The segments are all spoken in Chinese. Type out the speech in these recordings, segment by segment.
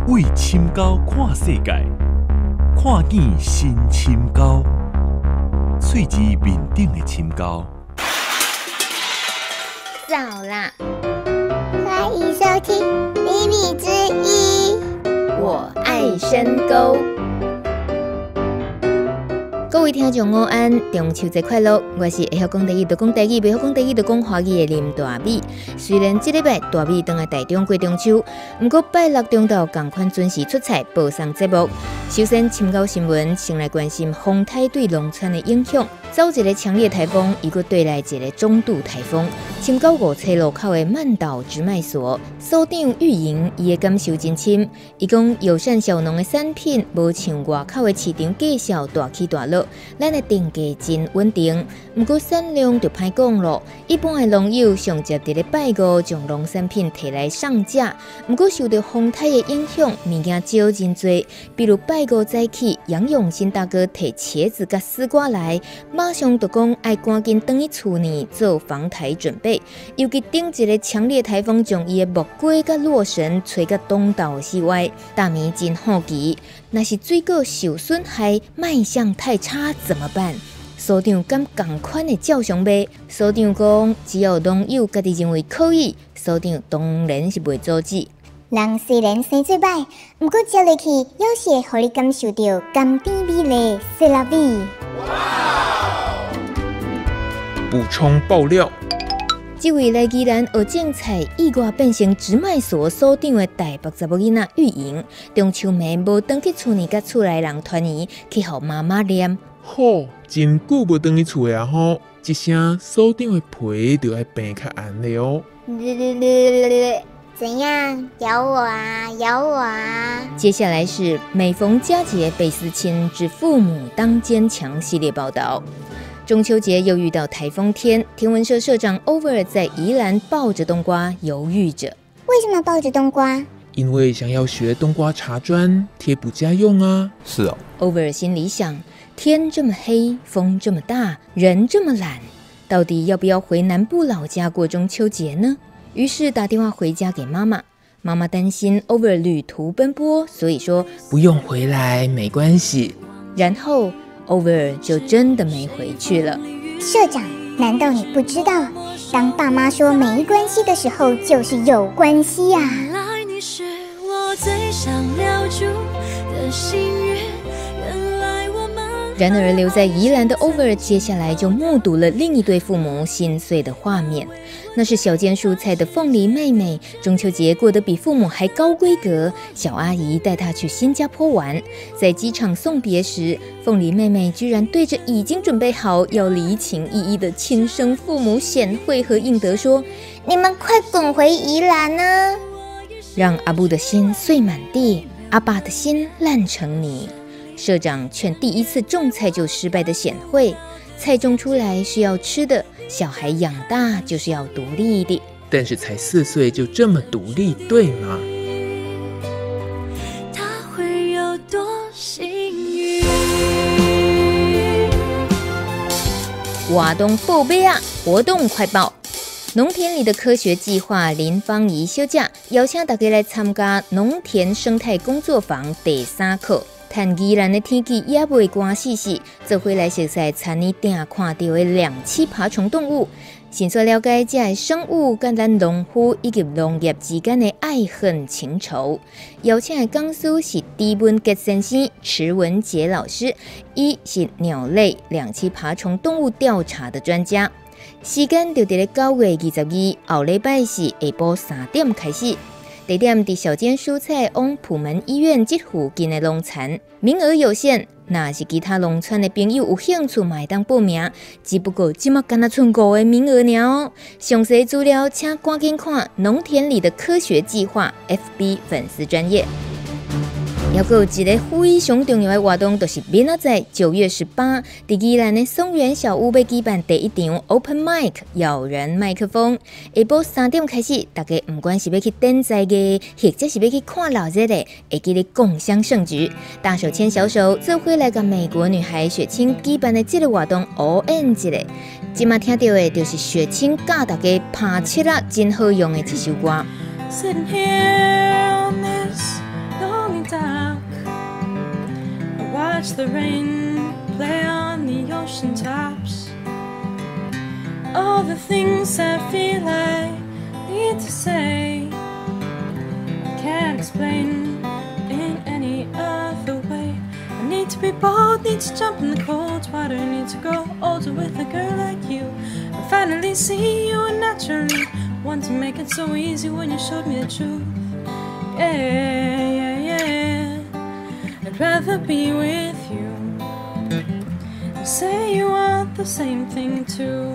为深沟看世界，看见新深沟，喙子面顶的深沟。 早啦！ 欢迎收听《咪咪之音》， 我爱深沟。各位听众午安，中秋节快乐！我是会晓讲台语就讲台语，袂晓讲台语就讲华语的林大美。虽然这礼拜大美当来台中过中秋，不过拜六中昼同款准时出菜报送节目。首先，深沟新闻先来关心风台对农村的影响。走一个强烈台风，又搁对来一个中度台风。深沟五车路口的曼岛直卖所所长玉莹，伊的感受真深。伊讲友善小农的产品，无像外口的市场介绍大起大落，咱的定价真稳定。不过产量就歹讲咯。一般的农友上接伫咧拜五将农产品摕来上架，不过受到风台的影响，物件少真多。比如拜五早起，杨永新大哥摕茄子甲丝瓜来。马上就讲爱赶紧回去厝里做防台准备，尤其顶一个强烈台风将伊的木瓜甲洛神吹到东岛西歪，大米真好奇。若是水果受损害，卖相太差怎么办？所长敢同款的照常卖？所长讲，只要农友家己认为可以，所长当然是袂阻止。 人虽然生做歹，不过食落去，有时会互你感受到甘甜美丽、酸辣味。 补充爆料， 这位来宜兰学种菜，意外变成直卖所所长的台北查某囡仔玉莹，中秋暝无回去厝里，甲厝内人团圆，去互妈妈念。 吼，真久无回去厝啊吼，一声所长的皮就要变较红了哦。 怎样？咬我啊！咬我啊！ 接下来是每逢佳节倍思亲，之父母当坚强系列报道。中秋节又遇到台风天，天文社社长 Over 在宜兰抱着冬瓜犹豫着。 为什么抱着冬瓜？ 因为想要学冬瓜茶砖贴补家用啊。 是哦。 Over 心里想，天这么黑，风这么大，人这么懒，到底要不要回南部老家过中秋节呢？于是打电话回家给妈妈。妈妈担心 Over 旅途奔波，所以说不用回来，没关系。 然后 Over 就真的没回去了。 社长，难道你不知道，当爸妈说没关系的时候，就是有关系呀？ 原来你是我最想留住的心愿，原来我们。 然而留在宜兰的 Over 接下来就目睹了另一对父母心碎的画面。那是小间蔬菜的凤梨妹妹，中秋节过得比父母还高规格。小阿姨带她去新加坡玩，在机场送别时，凤梨妹妹居然对着已经准备好要离情依依的亲生父母显惠和应得说：“ 你们快滚回宜兰啊！” 让阿布的心碎满地，阿爸的心烂成泥。社长劝第一次种菜就失败的显惠，菜种出来是要吃的，小孩养大就是要独立的。 但是才4岁就这么独立，对吗？ 他会有多幸运？ 活动报备啊！活动快报！农田里的科学计划林芳仪小姐邀请大家来参加农田生态工作坊第3课。趁宜兰的天气也未寒死死，做伙来熟悉田里定看到的两栖爬虫动物，先说了解这些生物跟咱农夫以及农业之间的爱恨情仇。邀请的讲师是狄文杰先生、池文杰老师，伊是鸟类、两栖爬虫动物调查的专家。时间就在9月22日，后礼拜四下晡3点开始。地点伫小间蔬菜往普门医院这附近的农田，名额有限。若是其他农村的朋友有兴趣，嘛会当报名。只不过即马敢若剩5个名额尔哦。详细资料请赶紧看农田里的科学计划 FB 粉丝专页。还有一个非常重要的活动，就是明仔载9月18日，伫宜兰的松原小屋要举办第一场 Open Mic 咬人麦克风。下晡3点开始，大家不管是要去点菜的，或者是要去看老热的，会记得共襄盛举，大手牵小手，做伙来甲美国女孩雪清举办的这个活动 all in 一个。今麦听到的就是雪清教大家拍七真好用的一首歌。 lonely dock. I watch the rain play on the ocean tops. All the things I feel I need to say, I can't explain in any other way. I need to be bold, need to jump in the cold water, need to grow older with a girl like you. I finally see you and naturally want to make it so easy when you showed me the truth. Yeah, yeah, yeah, I'd rather be with you. You say you want the same thing too.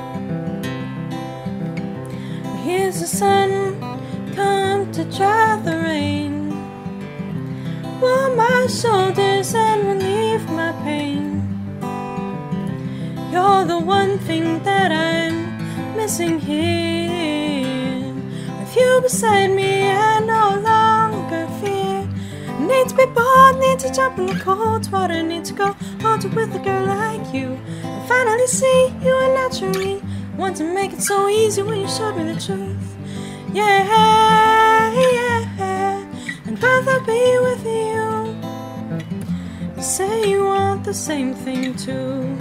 Here's the sun come to dry the rain, warm my shoulders and relieve my pain. You're the one thing that I'm missing here. With you beside me I no longer fear. Need to be bold, need to jump in the cold water, need to go older with a girl like you. I finally see you and naturally want to make it so easy when you showed me the truth. Yeah, yeah, I'd rather be with you. You say you want the same thing too.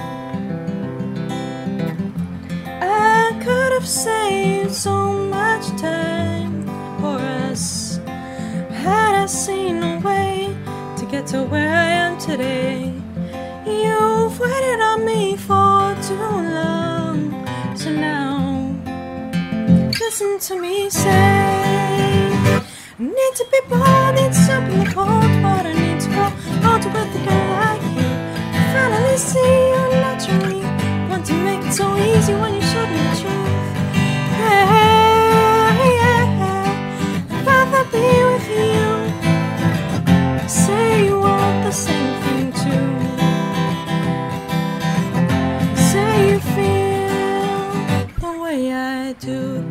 I could have saved so much time for us had I seen a way to get to where I am today. You've waited on me for too long, so now listen to me say, I need to be bold, need to jump in the cold water, need to go older with a girl like you. I finally see you naturally want to make it so easy when you showed me the truth. Yeah, yeah, I'd rather be with you. Say you want the same thing too. Say you feel the way I do.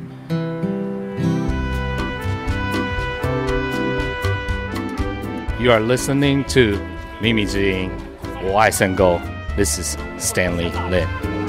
You are listening to 秘密之音，我爱深沟。This is Stanley Lin。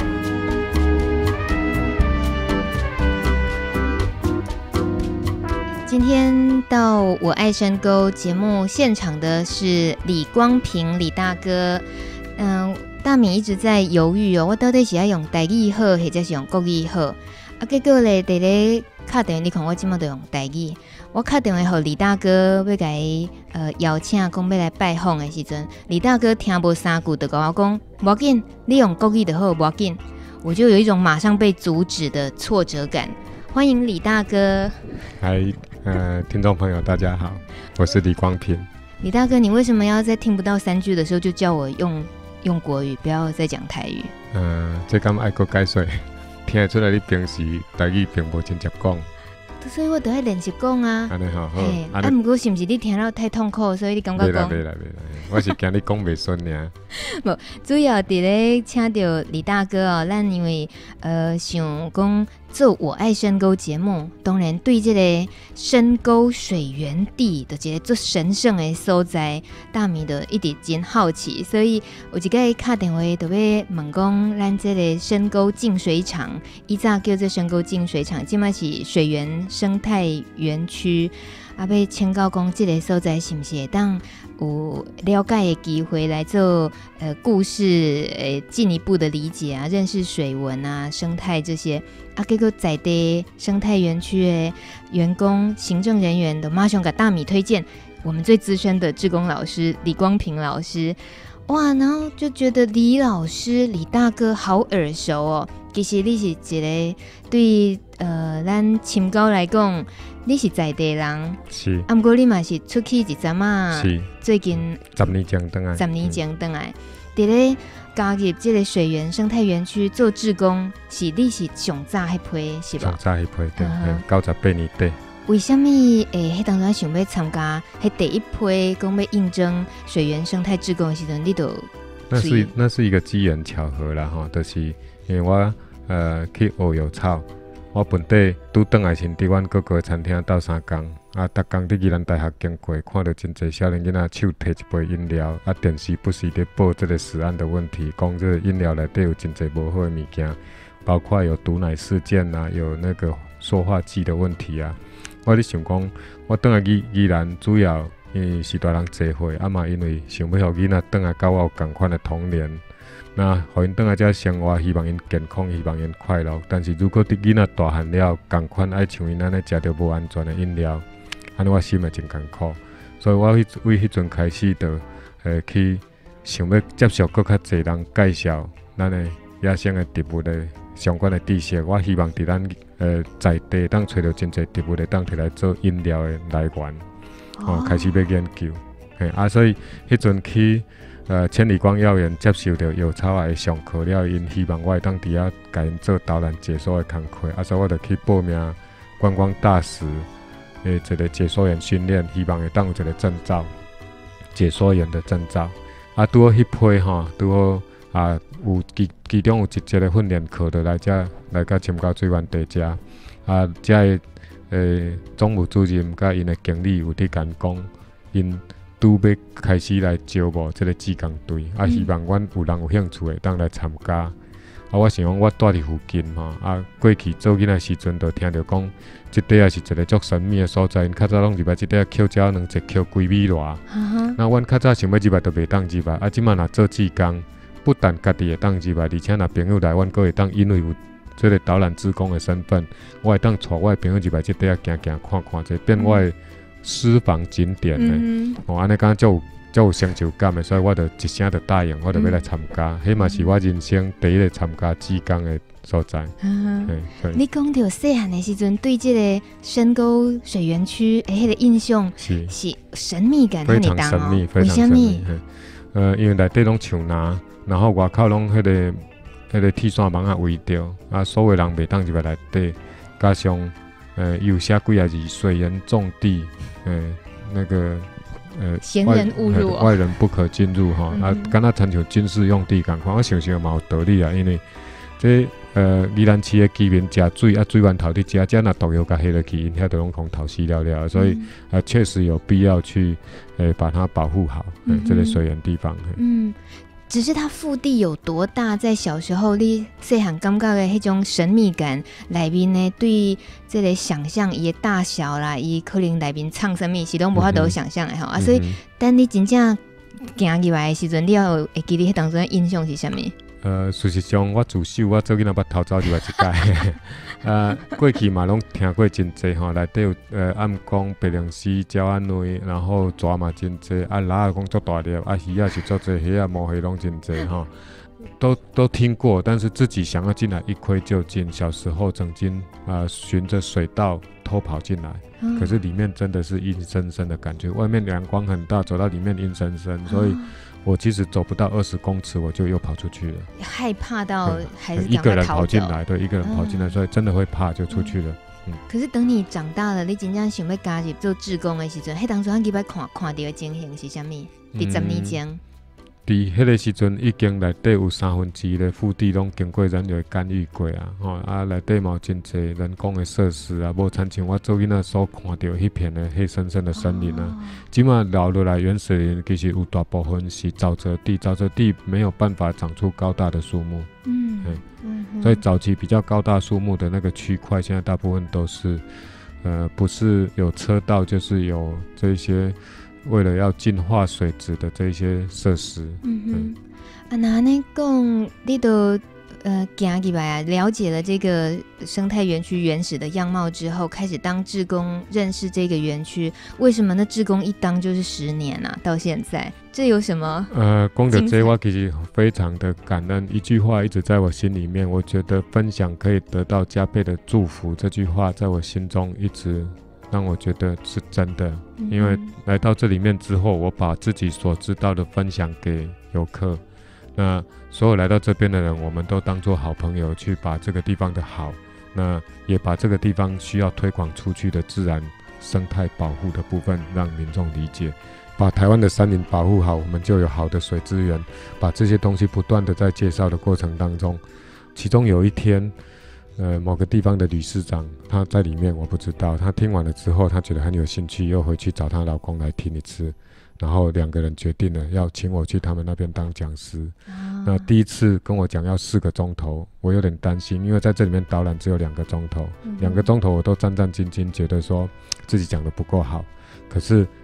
今天到我爱深沟节目现场的是李光平李大哥。大米一直在犹豫哦，我到底是要用台语好，或者是用国语好？结果咧，伫咧敲电话，你看我即马都用台语。我敲电话给李大哥，要甲伊邀请，讲要来拜访的时阵，李大哥听无三句就跟我讲，无要紧，你用国语就好，无要紧。我就有一种马上被阻止的挫折感。欢迎李大哥。 嗨，听众朋友大家好，我是李光平。 李大哥，你为什么要在听不到3句的时候就叫我用国语，不要再讲台语？ 这敢爱国解说，听得出来你平时台语并无真正讲。 所以我都要练习讲啊。 安尼好， 好。不过是不是你听到太痛苦，所以你感觉讲？ 袂啦，我是惊你讲袂顺尔。 无，主要伫咧请到李大哥哦，咱因为想讲做我爱深沟节目，当然对这个深沟水源地的这个做神圣的所在，大米的一直真好奇，所以有一个打电话就要问讲，咱这个深沟净水厂，以早叫做深沟净水厂，现在是水源生态园区，要请教讲这个所在是不是会当有了解的机会来做故事进一步的理解啊，认识水文啊、生态这些啊，结果在地生态园区的员工、行政人员都马上给大米推荐我们最资深的志工老师李光平老师，哇，然后就觉得李老师、李大哥好耳熟哦。其实你是一个对咱深沟来讲，你是在地人， 是。 不过你嘛是出去一阵嘛， 是。 最近 10年前回来 ，10年前回来，伫咧加入这个水源生态园区做志工，你是上早迄批是吧？ 上早迄批对，98年底。 为什么迄当初想要参加迄第一批讲要应征水源生态志工的时阵，你都那是一个机缘巧合啦吼，就是因为我去学药草，我本地拄转来前伫阮哥哥的餐厅斗3工，啊，逐工伫宜兰大学经过，看到真侪少年囡仔手摕一杯饮料，啊，电视不时咧报这个食安的问题，讲这个饮料内底有真侪无好的物件，包括有毒奶事件啊，有那个塑化剂的问题啊。我咧想讲，我转来宜兰主要因为是大人聚会，啊嘛因为想要互囡仔转来甲我有共款的童年，那互因转来遮生活，希望因健康，希望因快乐。但是如果伫囡仔大汉了，共款爱像因安尼食着无安全的饮料，安尼我心会真艰苦。所以我为迄阵开始就去想要接受更较侪人介绍咱的野生的植物的相关的知识。我希望伫咱在地当找到真侪植物的当摕来做饮料的来源。开始要研究，所以迄阵去千里光药园接受到药草的上课了，因希望我会当伫遐甲因做导览解说的工课，所以我就去报名观光大使的一个解说员训练，希望会当有一个证照，解说员的证照。拄好迄批拄好有其中有一节的训练课，就来遮来甲深沟水源地遮，遮的总务主任甲因的经理有伫甲讲，因拄要开始来招募这个志工队，希望阮有人有兴趣的当来参加。我想讲，我住伫附近过去做囡仔时阵，就听到讲，即块也是一个足神秘的所在。因较早拢入来即块捡鸟，两只捡几米偌。那阮较早想要入来，就袂当入来。即马若做志工，不但家己会当入来，而且若朋友来，阮阁会当因为有这个导览志工的身份，我会当带我的朋友入来即块行行看看，这变我的私房景点呢。安尼讲足有成就感的，所以我就一声就答应，我就要来参加。迄嘛是我人生第一个参加志工的所在。 你讲到细汉的时阵，对这个深沟水源区的迄个印象是神秘感， 非常神秘，非常神秘。因为内底拢树林，然后外口拢迄个铁线网围着，所有人袂当入来内底，加上有写几啊字水源重地，那个闲人勿入， 外人不可进入敢若亲像军事用地共款，我想想嘛有道理因为这宜兰市的居民食水水源头伫遮若毒药甲下落去，因遐都拢空头死了，所以确实有必要去把它保护好，这个水源地方。 只是它腹地有多大，在小时候你细汉感觉的迄种神秘感内面呢，对这个想象伊的大小啦，伊可能内面藏什么是拢无法度想象的所以等你真正行入来的时阵，你要会记得迄当中的印象是啥物？ 事实上，我自小我做囡仔捌头走入来一届，过去嘛拢听过真济内底有暗光、白龙溪、鸟仔内，然后蛇嘛真济，拉讲足大粒，鱼是足济，虾毛蟹拢真济都听过，但是自己想要进来一窥究竟。小时候曾经循着水道偷跑进来，可是里面真的是阴森森的感觉，外面阳光很大，走到里面阴森森，所以我其实走不到20公尺，我就又跑出去了， 害怕到还是一个人跑进来，对，一个人跑进来，所以真的会怕，就出去了。 可是等你长大了，你真正想要加入做志工的时阵，迄当初你入来看到的情形是啥物？伫10年前。 伫迄个时阵，已经内底有1/3的腹地拢经过人类干预过内底嘛有真侪人工的设施无亲像我做囡仔所看到迄片的黑森森的森林即马留落来原始林其实有大部分是沼泽地，沼泽地没有办法长出高大的树木，所以早期比较高大树木的那个区块，现在大部分都是不是有车道，就是有这些。为了要净化水质的这些设施， 那安尼讲，你都行入来了解了这个生态园区原始的样貌之后，开始当志工，认识这个园区。为什么呢？志工一当就是10年到现在，这有什么？ 讲到这，我其实非常的感恩，一句话一直在我心里面。我觉得分享可以得到加倍的祝福，这句话在我心中一直。让我觉得是真的，因为来到这里面之后，我把自己所知道的分享给游客，那所有来到这边的人，我们都当作好朋友去把这个地方的好，那也把这个地方需要推广出去的自然生态保护的部分让民众理解，把台湾的山林保护好，我们就有好的水资源，把这些东西不断的在介绍的过程当中，其中有一天某个地方的理事长他在里面，我不知道，他听完了之后他觉得很有兴趣，又回去找她老公来听一次，然后2个人决定了要请我去他们那边当讲师那第一次跟我讲要4个钟头，我有点担心，因为在这里面导览只有2个钟头，2个钟头我都战战兢兢，觉得说自己讲的不够好，可是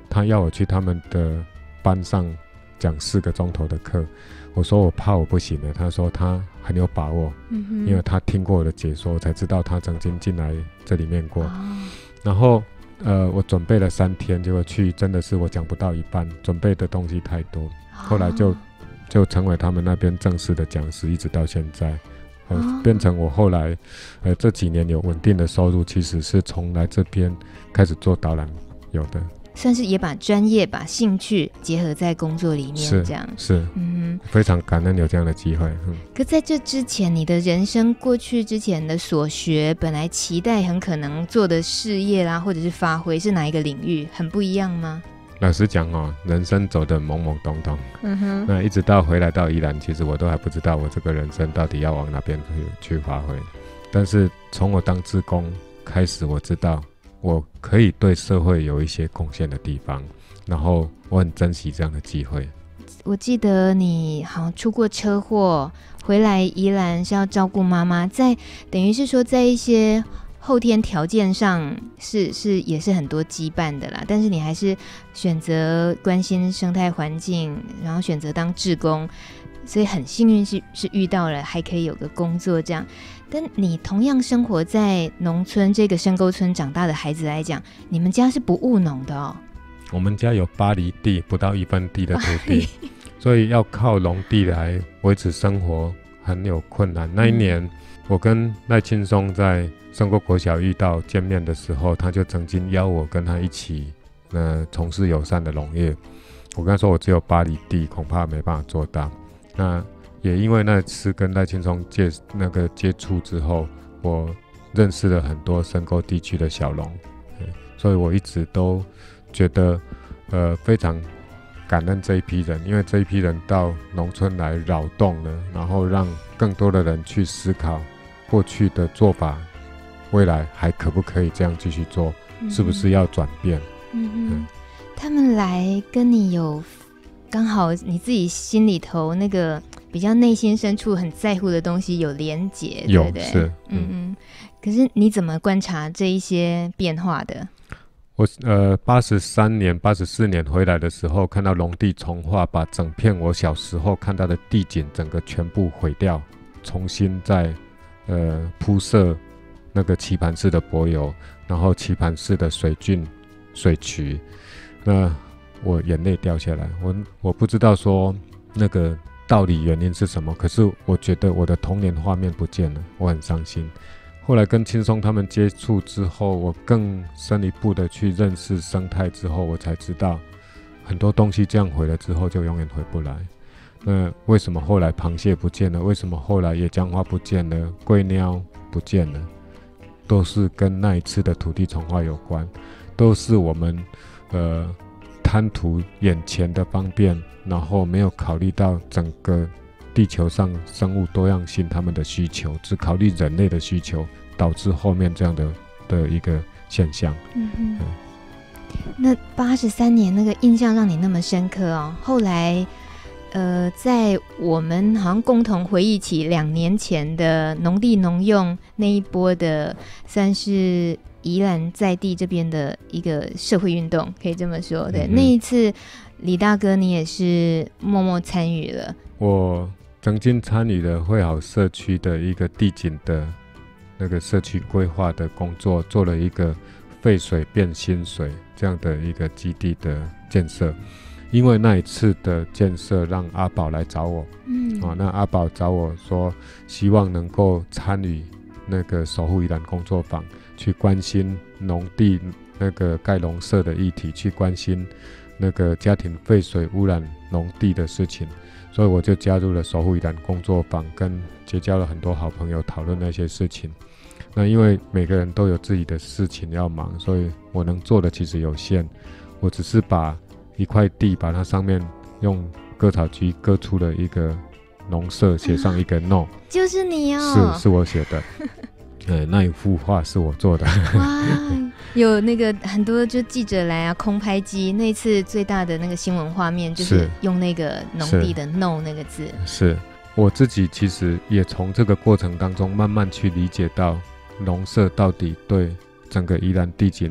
他要我去他们的班上讲4个钟头的课，我说我怕我不行了，他说他很有把握，因为他听过我的解说，我才知道他曾经进来这里面过。然后我准备了3天，结果去真的是我讲不到一半，准备的东西太多，后来就成为他们那边正式的讲师，一直到现在。变成我后来这几年有稳定的收入，其实是从来这边开始做导览有的， 算是也把专业把兴趣结合在工作里面，这样是非常感恩有这样的机会。 可在这之前，你的人生过去之前的所学，本来期待很可能做的事业啦，或者是发挥，是哪一个领域很不一样吗？ 老实讲人生走得懵懵懂懂，那一直到回来到宜兰，其实我都还不知道我这个人生到底要往哪边去发挥。但是从我当志工开始，我知道我可以对社会有一些贡献的地方，然后我很珍惜这样的机会。 我记得你好像出过车祸，回来宜兰是要照顾妈妈，等于是说在一些后天条件上也是很多羁绊的啦，但是你还是选择关心生态环境，然后选择当志工，所以很幸运是遇到了还可以有个工作这样。但你同样生活在农村这个深沟村长大的孩子来讲，你们家是不务农的哦。 我们家有8厘地，不到1分地的土地，所以要靠农地来维持生活很有困难。那一年我跟赖青松在深沟国小遇到见面的时候，他就曾经邀我跟他一起从事友善的农业。我跟他说我只有8厘地，恐怕没办法做到。那也因为那次跟赖青松接触之后，我认识了很多深沟地区的小农，所以我一直都觉得非常感恩这一批人，因为这一批人到农村来扰动了，然后让更多的人去思考过去的做法未来还可不可以这样继续做，是不是要转变。 他们来跟你有刚好你自己心里头那个比较内心深处很在乎的东西有连结，对不对？是可是你怎么观察这一些变化的？ 我83年84年回来的时候，看到农地重划，把整片我小时候看到的地景整个全部毁掉，重新再铺设那个棋盘式的柏油，然后棋盘式的水圳水渠，那我眼泪掉下来。我不知道说那个道理原因是什么，可是我觉得我的童年画面不见了，我很伤心。后来跟青松他们接触之后，我更深一步的去认识生态之后，我才知道很多东西这样毁了之后就永远回不来。那为什么后来螃蟹不见了？为什么后来野姜花不见了？龟鸟不见了？都是跟那一次的土地重划有关，都是我们贪图眼前的方便，然后没有考虑到整个地球上生物多样性他们的需求，只考虑人类的需求，导致后面这样的一个现象。 那83年那个印象让你那么深刻哦。后来在我们好像共同回忆起2年前的农地农用那一波的，算是宜兰在地这边的一个社会运动，可以这么说。对，那一次李大哥你也是默默参与了。我曾经参与了惠好社区的一个地景的那个社区规划的工作，做了一个废水变新水这样的一个基地的建设。因为那一次的建设，让阿宝来找我，那阿宝找我说，希望能够参与那个守护宜兰工作坊，去关心农地那个盖农舍的议题，去关心那个家庭废水污染农地的事情。所以我就加入了守护宜兰工作坊，跟结交了很多好朋友讨论那些事情。那因为每个人都有自己的事情要忙，所以我能做的其实有限。我只是把一块地，把它上面用割草机割出了一个农舍，写上一个 no， 就是你哦， 是我写的。那一幅画是我做的。 哇，有那个很多就记者来啊，空拍机，那次最大的那个新闻画面就是用那个农地的 no 那个字。是我自己其实也从这个过程当中慢慢去理解到农舍到底对整个宜兰地景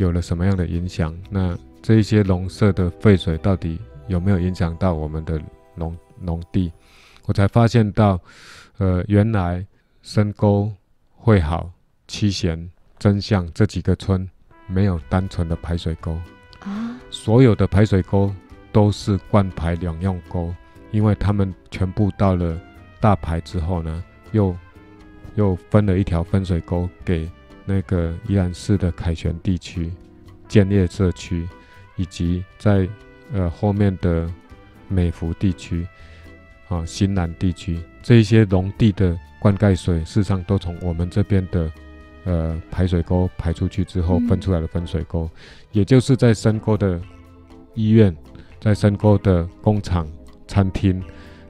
有了什么样的影响？那这一些农舍的废水到底有没有影响到我们的农地？我才发现到，原来深沟、会好、七贤、真相这几个村没有单纯的排水沟啊，所有的排水沟都是灌排两用沟，因为他们全部到了大排之后呢，又分了一条分水沟给那个宜兰市的凯旋地区、建业社区，以及在后面的美福地区、新南地区，这一些农地的灌溉水，事实上都从我们这边的排水沟排出去之后分出来的分水沟，也就是在深沟的医院、在深沟的工厂、餐厅、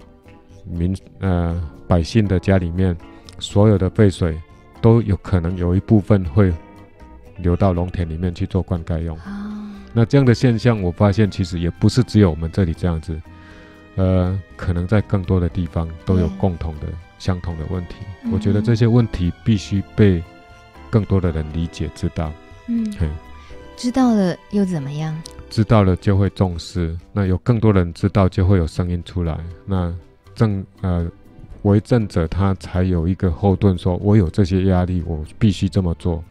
百姓的家里面，所有的废水都有可能有一部分会流到农田里面去做灌溉用。那这样的现象，我发现其实也不是只有我们这里这样子，可能在更多的地方都有共同的、相同的问题。我觉得这些问题必须被更多的人理解、知道。 知道了又怎么样？ 知道了就会重视，那有更多人知道，就会有声音出来。那为政者他才有一个后盾，说我有这些压力，我必须这么做。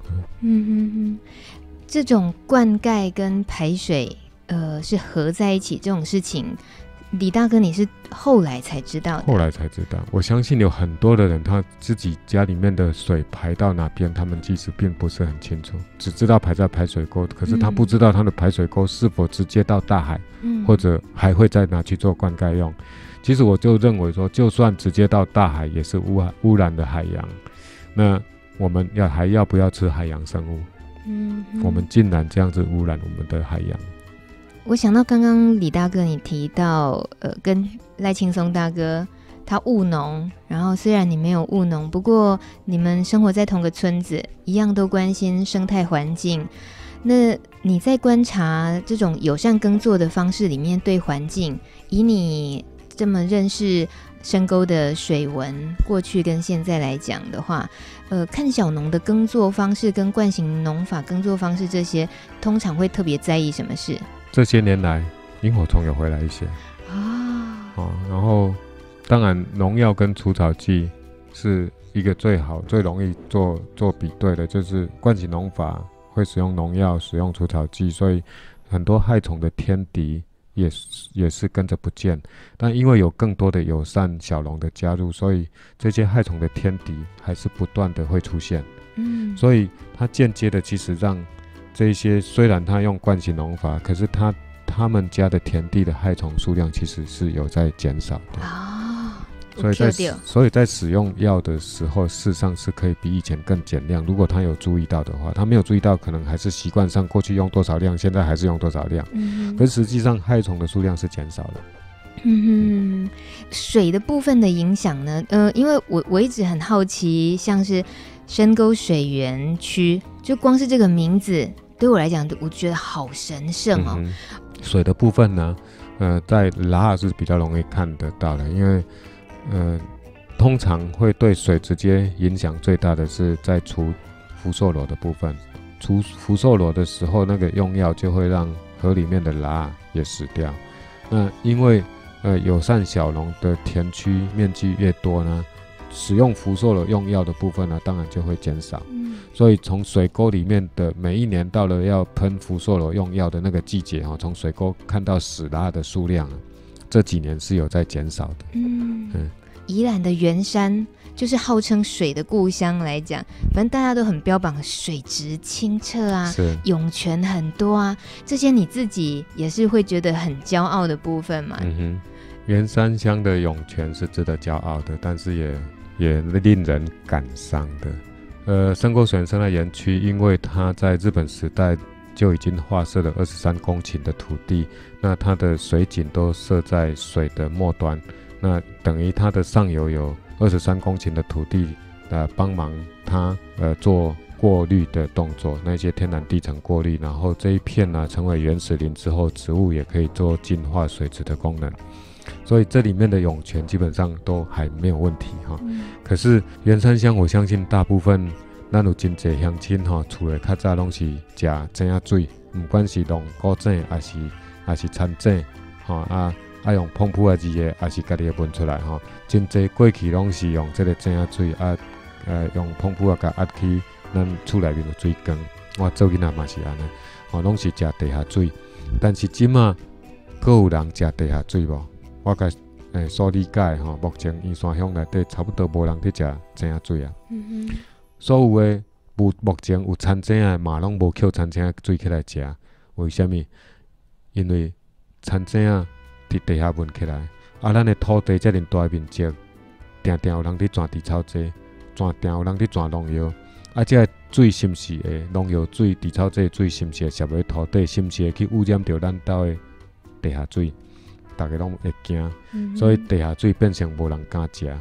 这种灌溉跟排水是合在一起这种事情，李大哥你是后来才知道的？ 后来才知道。我相信有很多的人他自己家里面的水排到哪边，他们其实并不是很清楚，只知道排在排水沟，可是他不知道他的排水沟是否直接到大海，或者还会再拿去做灌溉用。其实我就认为说，就算直接到大海也是污染的海洋，那我们还要不要吃海洋生物？我们竟然这样子污染我们的海洋。 我想到刚刚李大哥你提到跟赖青松大哥他务农，然后虽然你没有务农，不过你们生活在同个村子，一样都关心生态环境。那你在观察这种友善耕作的方式里面，对环境，以你这么认识深沟的水文过去跟现在来讲的话，看小农的耕作方式跟惯行农法耕作方式，这些通常会特别在意什么事？ 这些年来萤火虫有回来一些然后当然农药跟除草剂是一个最好最容易做比对的，就是惯行农法会使用农药使用除草剂，所以很多害虫的天敌也是跟着不见，但因为有更多的友善小农的加入，所以这些害虫的天敌还是不断的会出现。所以它间接的其实让这些虽然它用惯行农法，可是他们家的田地的害虫数量其实是有在减少的所以在使用药的时候，事实上是可以比以前更减量。如果他有注意到的话，他没有注意到，可能还是习惯上过去用多少量，现在还是用多少量。可是实际上害虫的数量是减少的。 水的部分的影响呢？因为我一直很好奇，像是深沟水源区，就光是这个名字对我来讲，我觉得好神圣哦。 水的部分呢，在拉哈是比较容易看得到的，因为通常会对水直接影响最大的是在除福寿螺的部分。除福寿螺的时候，那个用药就会让河里面的拉也死掉。那因为友善小农的田区面积越多呢，使用福寿螺用药的部分呢，当然就会减少。所以从水沟里面的每一年到了要喷福寿螺用药的那个季节，从水沟看到死拉的数量，这几年是有在减少的。 宜兰的圆山就是号称水的故乡来讲，反正大家都很标榜水质清澈啊，涌泉很多啊，这些你自己也是会觉得很骄傲的部分嘛。 圆山乡的涌泉是值得骄傲的，但是也令人感伤的。深沟水源生态园区，因为它在日本时代就已经划设了23公顷的土地，那它的水井都设在水的末端，那等于它的上游有23公顷的土地帮忙它做过滤的动作，那些天然地层过滤，然后这一片呢成为原始林之后，植物也可以做净化水质的功能，所以这里面的涌泉基本上都还没有问题可是圆山乡我相信大部分咱有真侪乡亲吼，厝诶较早拢是食井仔水，毋管是弄古井还是餐井，吼用澎湃的字诶，还是家己会闻出来吼。真侪过去拢是用即个井仔水用澎湃甲压去咱厝内面有水缸。我做囡仔嘛是安尼，吼拢是食地下水。但是即马阁有人食地下水无？我甲所理解吼，目前圆山乡内底差不多无人伫食井仔水啊。所有诶目前有餐井诶嘛，拢无捡餐井诶水起来食。为虾米？因为餐井啊伫地下运起来，咱诶土地遮尔大面积，定定有人伫钻除草剂，定有人伫钻农药。这水是毋是会农药水、除草剂水是毋是会摄入土地，是毋是会去污染到咱兜诶地下水？大家拢会惊，所以地下水变成无人敢食。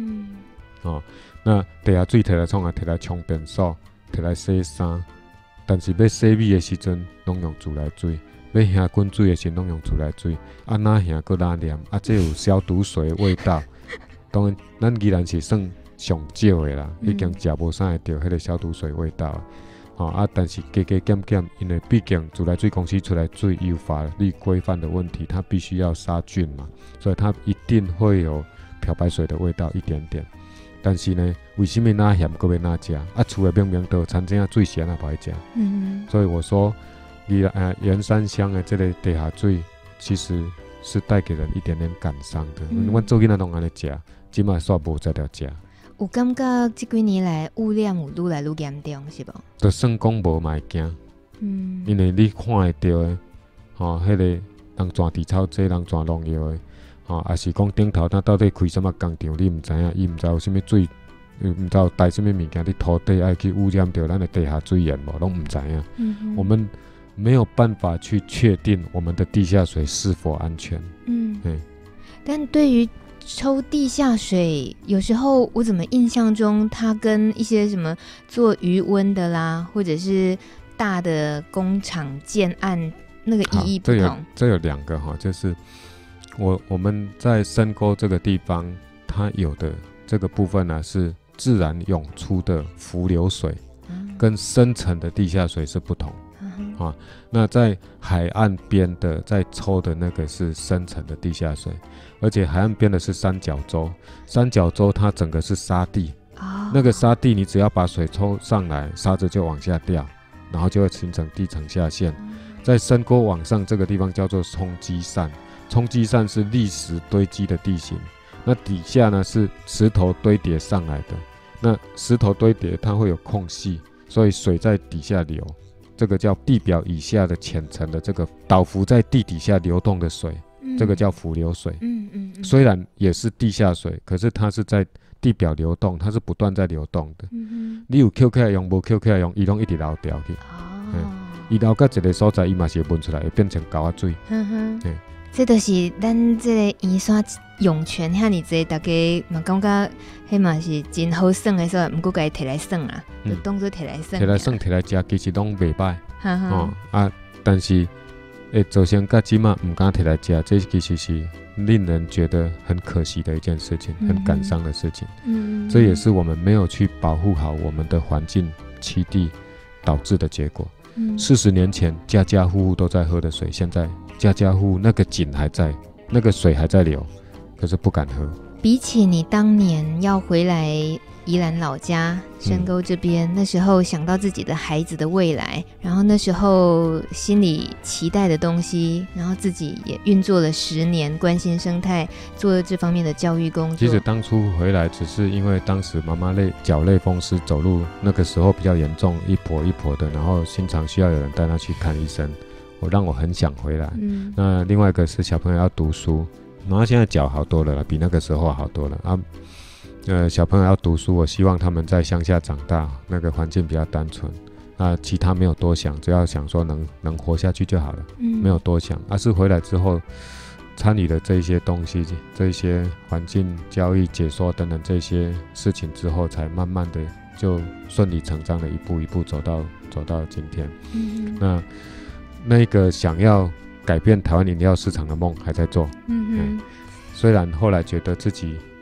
那地下水摕来创啊？摕来冲便所，摕来洗衫。但是要洗米的时阵，拢用自来水；要烘滚水的时阵，拢用自来水。哪烘搁哪黏？这有消毒水的味道。当然，咱依然是算上少的啦，已经食无啥会着迄个消毒水味道。但是加减减，因为毕竟自来水公司出来水有法律规范的问题，它必须要杀菌嘛，所以它一定会有漂白水的味道一点点。但是呢，为什么哪咸搁要哪食？厝内明明都有餐厅水是安那歹食。所以我说，圆山乡的这个地下水，其实是带给人一点点感伤的。阮做囡仔拢安尼食，即摆煞无再了食。 有感觉这几年来污染有愈来愈严重，是无？ 就算讲无嘛会惊，因为你看会到的，迄个人钻除草剂、人钻农药的，也是讲顶头他到底开什么工厂，你毋知影，伊毋知有啥物水，毋知有带什么物件，你土地爱去污染到咱的地下水源无，拢毋知影。我们没有办法去确定我们的地下水是否安全。 但对于抽地下水，有时候我怎么印象中，它跟一些什么做余温的啦，或者是大的工厂建案那个意义不同。 这有两个哈，就是我们在深沟这个地方，它有的这个部分呢是自然涌出的浮流水，跟深层的地下水是不同。那在海岸边的在抽的那个是深层的地下水，而且海岸边的是三角洲，三角洲它整个是沙地，那个沙地你只要把水抽上来，沙子就往下掉，然后就会形成地层下陷。在深沟往上这个地方叫做冲积扇，冲积扇是砾石堆积的地形，那底下呢是石头堆叠上来的，那石头堆叠它会有空隙，所以水在底下流，这个叫地表以下的浅层的这个倒伏在地底下流动的水，这个叫浮流水。虽然也是地下水，可是它是在地表流动，它是不断在流动的。你有捡起来用，无捡起来用，伊拢一直流掉去。伊流到一个所在，伊嘛是会闻出来，会变成高仔水。 这就是咱这个圆山涌泉遐尼济，大家嘛感觉迄嘛是真好耍的所在，毋过家摕来耍啊，就当作摕来耍。摕来耍，摕来食，其实拢袂歹。但是会造成到即马毋敢摕来食，这其实是令人觉得很可惜的一件事情，很感伤的事情。这也是我们没有去保护好我们的环境栖地导致的结果。40年前家家户户都在喝的水，现在家家户户那个井还在，那个水还在流，可是不敢喝。 比起你当年要回来宜兰老家深沟这边，那时候想到自己的孩子的未来，然后那时候心里期待的东西，然后自己也运作了10年，关心生态，做了这方面的教育工作。 其实当初回来只是因为当时妈妈脚类风湿，走路那个时候比较严重，一跛一跛的，然后经常需要有人带她去看医生，让我很想回来。那另外一个是小朋友要读书，妈妈现在脚好多了啦，比那个时候好多了啊。小朋友要读书，我希望他们在乡下长大，那个环境比较单纯其他没有多想，只要想说能活下去就好了，没有多想。是回来之后参与了这一些东西，这一些环境教育解说等等这些事情之后，才慢慢的就顺理成章的一步一步走到今天。那个想要改变台湾饮料市场的梦还在做。虽然后来觉得自己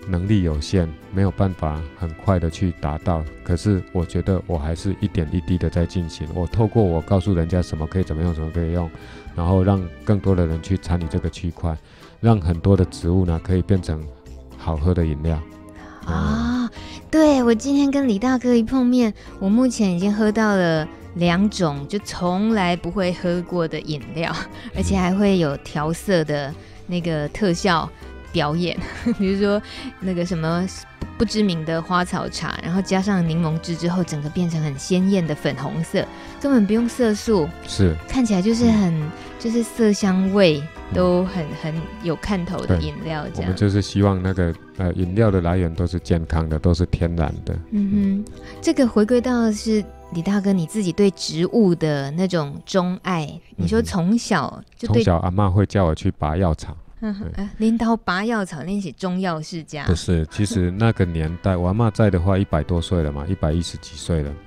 能力有限，没有办法很快的去达到。可是我觉得我还是一点一滴的在进行。我透过我告诉人家什么可以怎么用，什么可以用，然后让更多的人去参与这个区块，让很多的植物呢可以变成好喝的饮料。 对，我今天跟李大哥一碰面，我目前已经喝到了2种就从来不会喝过的饮料，而且还会有调色的那个特效表演，比如说那个什么不知名的花草茶，然后加上柠檬汁之后，整个变成很鲜艳的粉红色，根本不用色素， 是看起来就是就是色香味都很有看头的饮料这样。 我们就是希望那个饮料的来源都是健康的，都是天然的。 这个回归到是李大哥你自己对植物的那种钟爱，你说从小就对， 从小阿嬷会叫我去拔药草。 拎刀拔药草，那是中药世家。 不是，其实那个年代我阿嬷在的话100多岁了嘛，110几岁了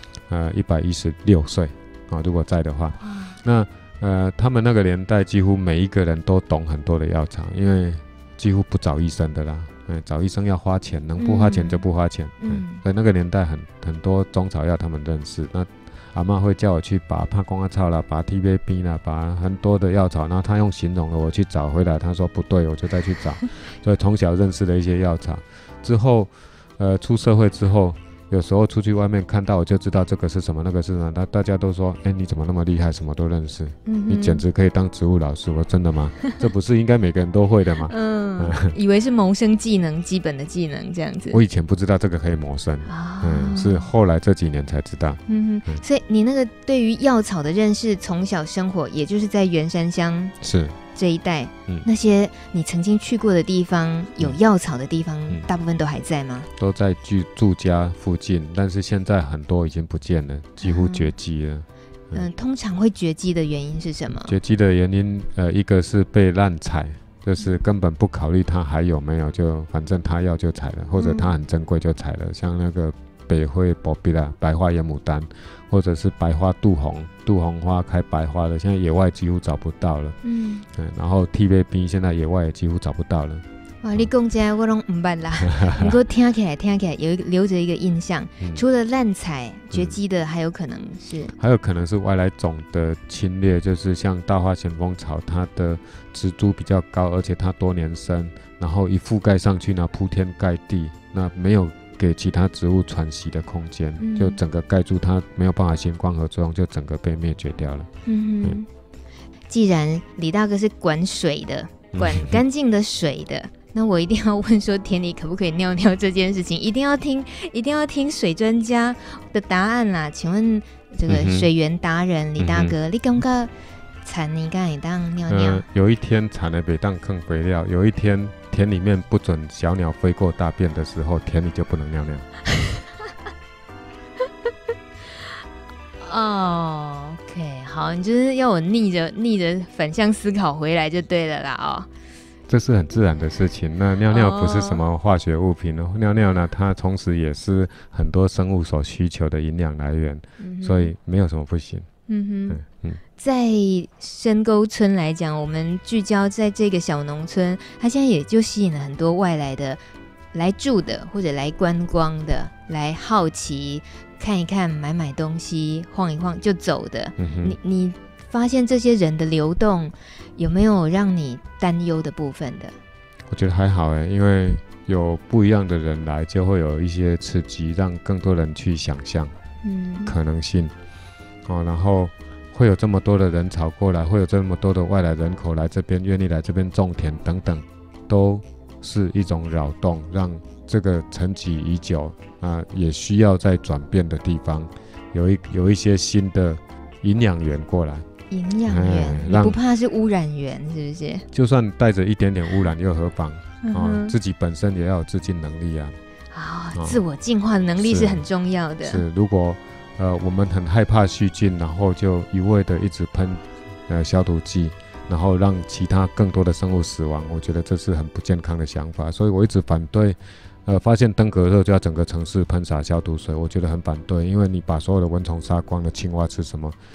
，116岁如果在的话，那他们那个年代几乎每一个人都懂很多的药草，因为几乎不找医生的啦，找医生要花钱，能不花钱就不花钱，所以那个年代很多中草药他们认识。那阿嬷会叫我去拔帕公阿草啦，拔 TVB 啦，拔很多的药草，然后他用形容的我去找回来，他说不对，我就再去找，所以从小认识了一些药草。之后出社会之后，有时候出去外面看到我就知道这个是什么，那个是什么，大家都说你怎么那么厉害，什么都认识，你简直可以当植物老师。我说真的吗？这不是应该每个人都会的吗？ 以为是谋生技能，基本的技能这样子。 我以前不知道这个可以谋生，是后来这几年才知道。 所以你那个对于药草的认识，从小生活也就是在员山乡是这一带，那些你曾经去过的地方有药草的地方，大部分都还在吗？ 都在住家附近，但是现在很多已经不见了，几乎绝迹了。 通常会绝迹的原因是什么？ 绝迹的原因，一个是被滥采，就是根本不考虑它还有没有，就反正它要就采了，或者它很珍贵就采了，像那个北灰薄比啦、白花野牡丹，或者是白花杜红，杜红花开白花的，现在野外几乎找不到了。然后 TVB 现在野外也几乎找不到了。 哇，你讲这个我都不捌啦，不过听起来留着一个印象。除了滥采绝迹的，还有可能是外来种的侵略，就是像大花咸丰草，它的植株比较高，而且它多年生，然后一覆盖上去呢，铺天盖地，那没有给其他植物喘息的空间，就整个盖住它，没有办法行光合作用，就整个被灭绝掉了。 既然李大哥是管水的，管干净的水的，那我一定要问说田里可不可以尿尿这件事情，一定要听水专家的答案啦。请问这个水源达人李大哥，你感觉田里敢会当尿尿？ 有一天田的北当坑肥料，有一天田里面不准小鸟飞过大便的时候，田里就不能尿尿。 OK， 好，你就是要我逆着反向思考回来就对了啦这是很自然的事情。那尿尿不是什么化学物品尿尿呢，它同时也是很多生物所需求的营养来源，所以没有什么不行。 在深沟村来讲，我们聚焦在这个小农村，它现在也就吸引了很多外来的来住的，或者来观光的，来好奇看一看，买东西，晃一晃就走的。你发现这些人的流动有没有让你担忧的部分的？ 我觉得还好因为有不一样的人来，就会有一些刺激，让更多人去想象可能性然后会有这么多的人潮过来，会有这么多的外来人口来这边，愿意来这边种田等等，都是一种扰动，让这个沉寂已久也需要在转变的地方有一些新的营养源过来。 营养源，你不怕是污染源是不是？ 就算带着一点点污染又何妨自己本身也要有自净能力自我净化的能力是很重要的。 是，如果我们很害怕细菌，然后就一味的一直喷消毒剂，然后让其他更多的生物死亡，我觉得这是很不健康的想法。所以我一直反对发现登革热就要整个城市喷洒消毒水，我觉得很反对，因为你把所有的蚊虫杀光了，青蛙吃什么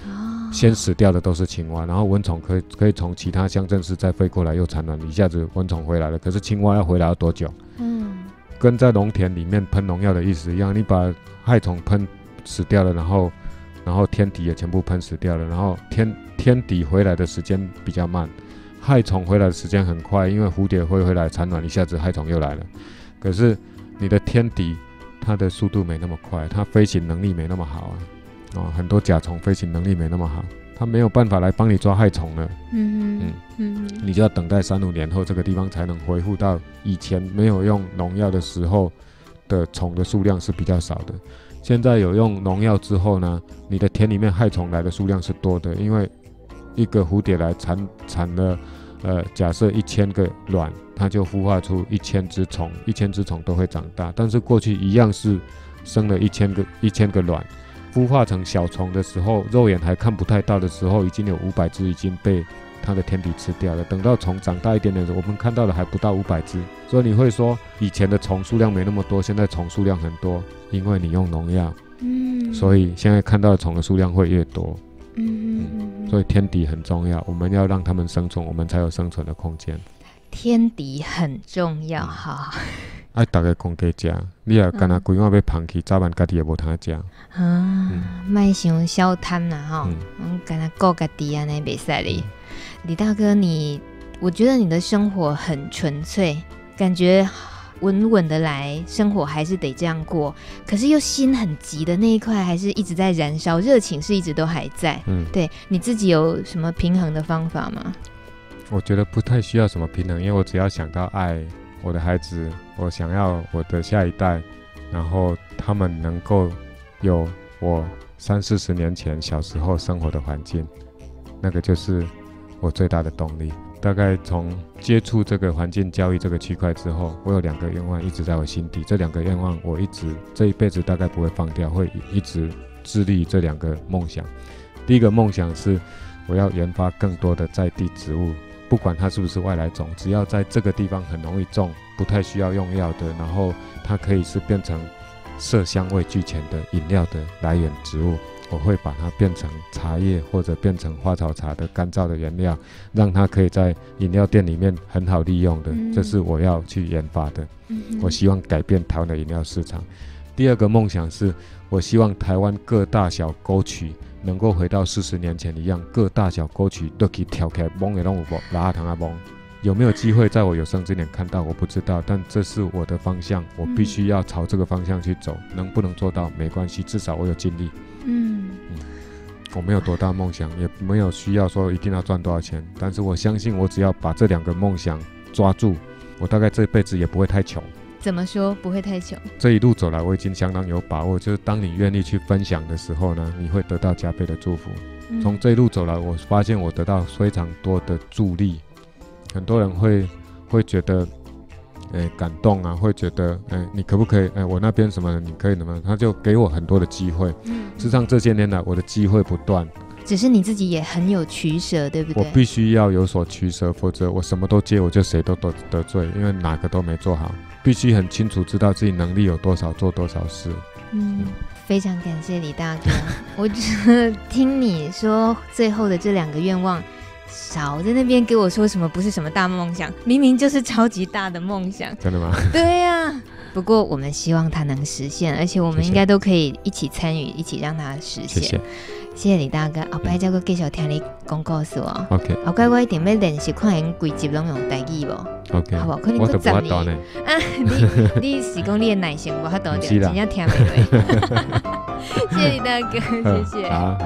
先死掉的都是青蛙，然后蚊虫可以从其他乡镇市再飞过来又产卵，一下子蚊虫回来了。可是青蛙要回来要多久？跟在农田里面喷农药的意思一样，你把害虫喷死掉了，然后天敌也全部喷死掉了，然后天敌回来的时间比较慢，害虫回来的时间很快，因为蝴蝶会回来产卵，一下子害虫又来了。可是你的天敌它的速度没那么快，它飞行能力没那么好啊，很多甲虫飞行能力没那么好，它没有办法来帮你抓害虫了。你就要等待3-5年后，这个地方才能恢复到以前没有用农药的时候的虫的数量是比较少的。现在有用农药之后呢，你的田里面害虫来的数量是多的，因为一个蝴蝶来产了假设1000个卵，它就孵化出1000只虫，1000只虫都会长大。但是过去一样是生了1000个卵，孵化成小虫的时候，肉眼还看不太到的时候，已经有500只已经被它的天敌吃掉了。等到虫长大一点点的时候，我们看到的还不到500只。所以你会说以前的虫数量没那么多，现在虫数量很多，因为你用农药，所以现在看到的虫的数量会越多。所以天敌很重要，我们要让他们生存，我们才有生存的空间。 天敌很重要，好。 爱大家讲加食，你若干那规晚要放弃，早晚家己也无通食。 莫伤小贪啦吼，干那顾家己安尼袂使哩。李大哥，我觉得你的生活很纯粹，感觉稳稳的来，生活还是得这样过，可是又心很急的那一块还是一直在燃烧，热情是一直都还在。对，你自己有什么平衡的方法吗？ 我觉得不太需要什么平衡，因为我只要想到爱我的孩子，我想要我的下一代，然后他们能够有我30-40年前小时候生活的环境，那个就是我最大的动力。大概从接触这个环境教育这个区块之后，我有2个愿望一直在我心底，这2个愿望我这一辈子大概不会放掉，会一直致力于这2个梦想。第一个梦想是我要研发更多的在地植物，不管它是不是外来种，只要在这个地方很容易种，不太需要用药的，然后它可以是变成色香味俱全的饮料的来源植物，我会把它变成茶叶或者变成花草茶的干燥的原料，让它可以在饮料店里面很好利用的，这是我要去研发的。我希望改变台湾的饮料市场。第2个梦想是我希望台湾各大小沟渠能够回到40年前一样，各大小沟渠都可以跳起来蒙的，都有拉糖啊蒙。有没有机会在我有生之年看到我不知道，但这是我的方向，我必须要朝这个方向去走。能不能做到没关系，至少我有尽力。我没有多大梦想，也没有需要说一定要赚多少钱，但是我相信我只要把这2个梦想抓住，我大概这辈子也不会太穷。 怎么说不会太穷？ 这一路走来我已经相当有把握，就是当你愿意去分享的时候呢，你会得到加倍的祝福。从这一路走来，我发现我得到非常多的助力。很多人会觉得感动啊，会觉得你可不可以我那边什么你可以什么，他就给我很多的机会。事实上这些年来我的机会不断， 只是你自己也很有取舍，对不对？ 我必须要有所取舍，否则我什么都接，我就谁都得罪，因为哪个都没做好。必须很清楚知道自己能力有多少，做多少事。 非常感谢李大哥。我觉得听你说最后的这2个愿望，少在那边给我说什么不是什么大梦想，明明就是超级大的梦想。 真的吗？ 对呀。不过我们希望它能实现，而且我们应该都可以一起参与，一起让它实现。谢谢李大哥，后摆再继续听你讲故事哦。 OK。 后摆我一定要练习看因规集拢用台语无。 OK。 好不好？可能我 10 年。 你是讲你的耐性无法度掉，真正听不落。谢谢李大哥，谢谢。 好。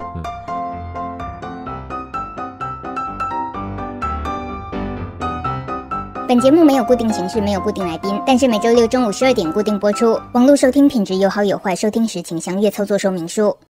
本节目没有固定形式，没有固定来宾，但是每周6中午12点固定播出。网络收听品质有好有坏，收听时请详阅操作说明书。